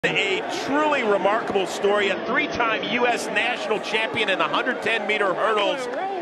A truly remarkable story, a three-time U.S. national champion in the 110-meter hurtles.